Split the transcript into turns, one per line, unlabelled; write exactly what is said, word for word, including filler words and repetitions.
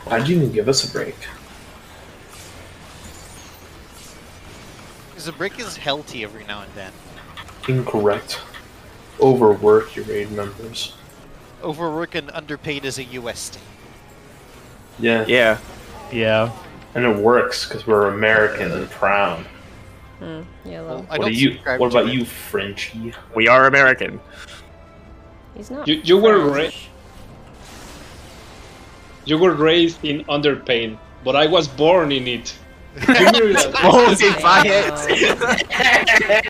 Why'd you even give us a break?
Because a break is healthy every now and then.
Incorrect. Overwork your raid members.
Overwork and underpaid is a U S thing.
Yeah.
Yeah.
Yeah.
And it works because we're American and proud.
Hmm, yellow.
Well, I
What
don't
are you?
subscribe
What
to
about
it.
you, Frenchie?
We are American.
He's not.
You you were ra
French.
you were raised in underpain, but I was born in it. You knew that.
Oh,
Damn.
defiant!